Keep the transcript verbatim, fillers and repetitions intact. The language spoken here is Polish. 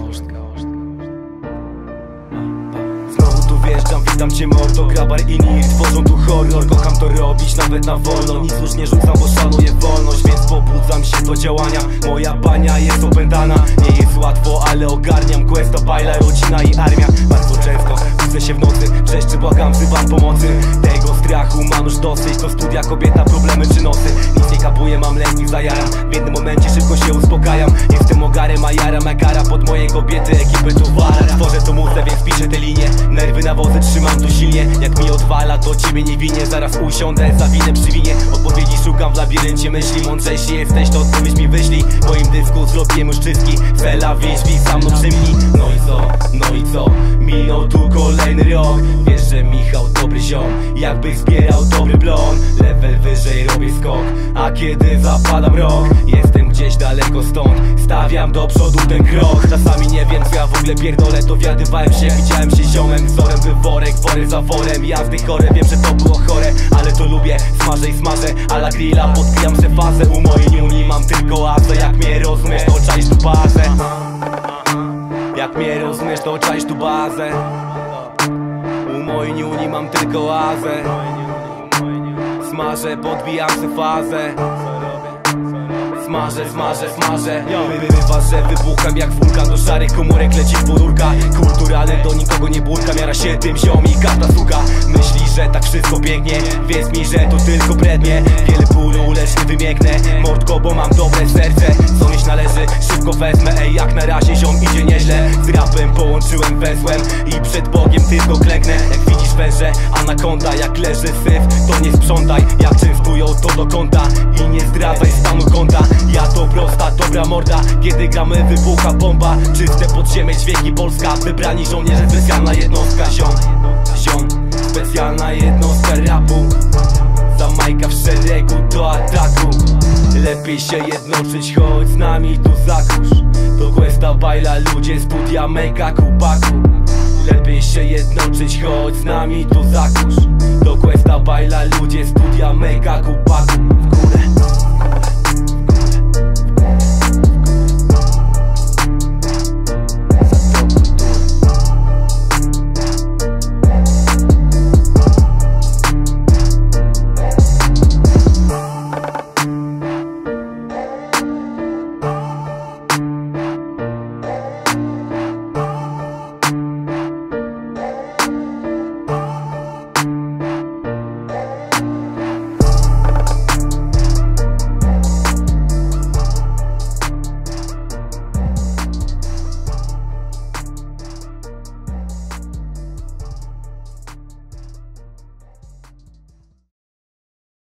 Znowu tu wjeżdżam, witam cię mordo. Grabar i Nir tworzą tu horror. Kocham to robić nawet na wolno. Nic już nie rzucam, bo szanuję wolność, więc pobudzam się do działania. Moja bania jest opętana. Nie jest łatwo, ale ogarniam. Questa, bajla, rodzina i armia. Bardzo często budzę się w nocy, wrzeszczy, błagam, wzywam pomocy. Tego strachu mam już dosyć. To studia, kobieta, problemy czy nosy. Nic nie kapuję, mam lęk i zajaram. W jednym momencie szybko się uspokajam. Jestem ogarem, a jaram jak gara. Pod moje kobiety, ekipy tu wara. Tworzę to muzę, więc piszę te linie. Nerwy na wodzy trzymam tu silnie. Jak mi odwala, to ciebie nie winię. Zaraz usiądę, zawinę przy winie. Odpowiedzi szukam w labiryncie myśli. Mądrzejsi jesteś, to odpowiedź mi wyślij. W moim dysku zrobiłem już czystki. Fela, wyśpij, za mną przymknij. No i co, no i co? Minął tu kolejny rok. Wiesz, że Michał dobry ziom. Jakby zbierał dobry blon. Level wyżej robię skok. A kiedy zapada mrok, jestem gdzieś daleko stąd. Stawiam do przodu ten krok. Czasami nie wiem, co ja w ogóle pierdolę. Dowiadywałem się, widziałem się ziomem. Wzorem był worek, wory za worem. Jazdy chore, wiem, że to było chore. Ale to lubię, smażę i smażę. A la grilla, podbijam se fazę. U mojej niuni mam tylko azę. Jak mnie rozumiesz, to czaisz tu bazę. Jak mnie rozumiesz, to czaisz tu bazę. U mojej niuni mam tylko azę. Smażę, podbijam se fazę. Smażę, smażę, smażę. Wyważę, wybucham jak wulkan. Do szarych komórek leci podórka. Kulturalny, do nikogo nie burka. Miara się tym ziom i każda suka myśli, że tak wszystko pięknie. Wierz mi, że to tylko brednie. Wiele bólu, lecz nie wymięknę. Mordko, bo mam dobre serce. Co mieć należy, szybko wezmę. Ej, jak na razie ziom idzie nieźle. Z rapem połączyłem wezłem i przed Bogiem tylko klęknę. Jak widzisz węże, anakonda. Jak leży syf, to nie sprzątaj. Jak częstują, to do kąta. I nie zdradzaj stanu konta. Ja to prosta, dobra morda. Kiedy gramy, wybucha bomba. Czyste podziemie, dźwięki Polska. Wybrani żołnierze, specjalna jednostka. Ziom, ziom, specjalna jednostka rapu. Zamajka w szeregu do ataku. Lepiej się jednoczyć, chodź z nami tu zakurz. Do Questa, bajla, ludzie, studia, mega, kubaku. Lepiej się jednoczyć, chodź z nami tu zakurz. Do Questa, bajla, ludzie, studia, mega, kubaku. W górę.